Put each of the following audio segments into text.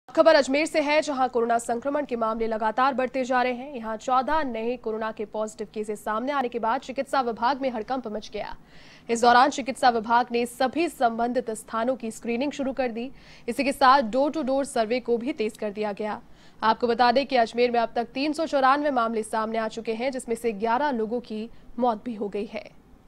खबर अजमेर से है, जहां कोरोना संक्रमण के मामले लगातार बढ़ते जा रहे हैं। यहां 14 नए कोरोना के पॉजिटिव केसेस सामने आने के बाद चिकित्सा विभाग में हड़कंप मच गया। इस दौरान चिकित्सा विभाग ने सभी संबंधित स्थानों की स्क्रीनिंग शुरू कर दी। इसी के साथ डोर टू डोर सर्वे को भी तेज कर दिया गया। आपको बता दें कि अजमेर में अब तक 394 मामले सामने आ चुके हैं, जिसमें से 11 लोगों की मौत भी हो गई है।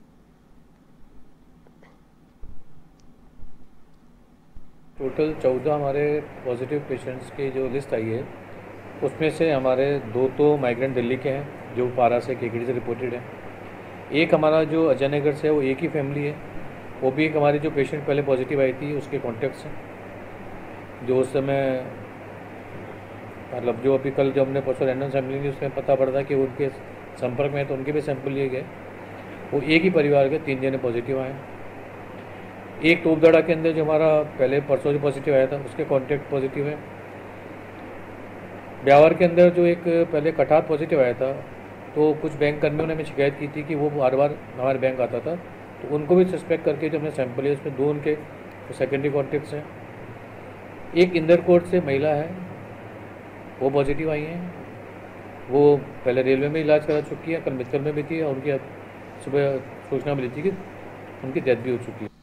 टोटल 14 हमारे पॉजिटिव पेशेंट्स की जो लिस्ट आई है, उसमें से हमारे 2 तो माइग्रेंट दिल्ली के हैं जो पारा से केकेडी से रिपोर्टेड है। एक हमारा जो अजय नगर से है वो एक ही फैमिली है, वो भी एक हमारी जो पेशेंट पहले पॉजिटिव आई थी उसके कॉन्टेक्ट्स हैं, जो उस समय मतलब जो अभी कल जो हमने परसों रैंडम सैम्पलिंग की उसमें पता पड़ा कि उनके संपर्क में है, तो उनके भी सैंपल लिए गए। वो एक ही परिवार के 3 जने पॉजिटिव आए। एक टोपदाड़ा के अंदर जो हमारा पहले परसों जो पॉजिटिव आया था उसके कॉन्टैक्ट पॉजिटिव है। ब्यावर के अंदर जो एक पहले कटार पॉजिटिव आया था, तो कुछ बैंक कर्मियों ने हमें शिकायत की थी कि वो बार बार हमारे बैंक आता था, तो उनको भी सस्पेक्ट करके जो हमने सैंपल लिया उसमें 2 उनके सेकेंडरी कॉन्टैक्ट्स हैं। एक इंदर कोट से महिला है, वो पॉजिटिव आई हैं। वो पहले रेलवे में इलाज करा चुकी है, कल मित्तल में भी थी और उनकी सुबह सूचना मिली थी कि उनकी डेथ भी हो चुकी है।